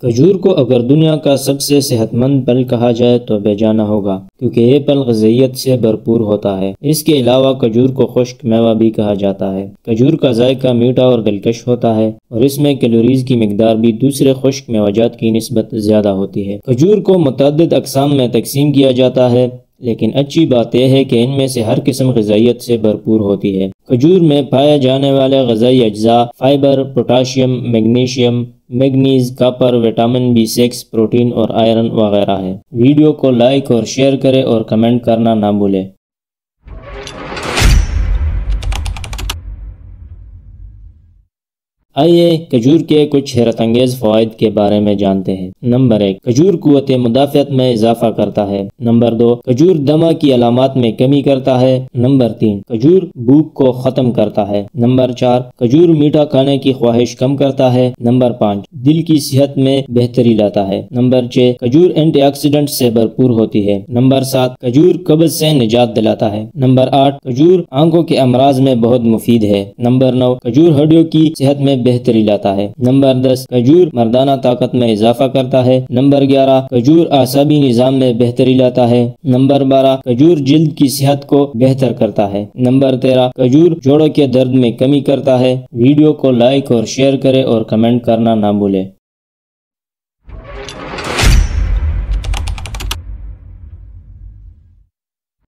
کھجور کو اگر دنیا کا سب سے صحت مند پھل کہا جائے تو بے جانا ہوگا، کیونکہ یہ پھل غذائیت سے بھرپور ہوتا ہے۔ اس کے علاوہ کھجور کو خشک میوہ بھی کہا جاتا ہے۔ کھجور کا ذائقہ میٹھا اور دلکش ہوتا ہے، اور اس میں کیلوریز کی مقدار بھی دوسرے خشک میوجات کی نسبت زیادہ ہوتی ہے۔ کھجور کو متعدد اقسام میں تقسیم کیا جاتا ہے، لیکن اچھی بات یہ ہے کہ ان میں سے ہر قسم غذائیت سے بھرپور ہوتی ہے۔ کھجور میں پائے جانے والے غذائی اجزاء fibre, potassium, magnesium, manganese, copper, vitamin B6، protein اور آئرن وغیرہ ہے۔ ویڈیو کو لائک اور شیئر کریں اور کمنٹ کرنا نہ بھولیں۔ آئیے کھجور کے کچھ حیرت انگیز فوائد کے بارے میں جانتے ہیں۔ نمبر 1، کھجور قوت مدافعت میں اضافہ کرتا ہے۔ نمبر 2، کھجور دمہ کی علامات میں کمی کرتا ہے۔ نمبر 3، کھجور بھوک کو ختم کرتا ہے۔ نمبر 4، کھجور میٹھا کھانے کی خواہش کم کرتا ہے۔ نمبر 5، دل کی صحت میں بہتری لاتا ہے۔ نمبر 6، کھجور اینٹی آکسیڈنٹ سے بھرپور ہوتی ہے۔ نمبر 7، کھجور قبض سے نجات دلاتا ہے۔ نمبر 8، کھجور آنکھوں کے امراض میں بہت مفید ہے۔ نمبر 9، کھجور ہڈیوں کی صحت میں بہتری لاتا ہے۔ نمبر 10، کھجور مردانہ طاقت میں اضافہ کرتا ہے۔ نمبر 11، کھجور اعصابی نظام میں بہتری لاتا ہے۔ نمبر 12، کھجور جلد کی صحت کو بہتر کرتا ہے۔ نمبر 13، کھجور جوڑوں کے درد میں کمی کرتا ہے۔ ویڈیو کو لائک اور شیئر کریں اور کمنٹ کرنا نہ بھولیں۔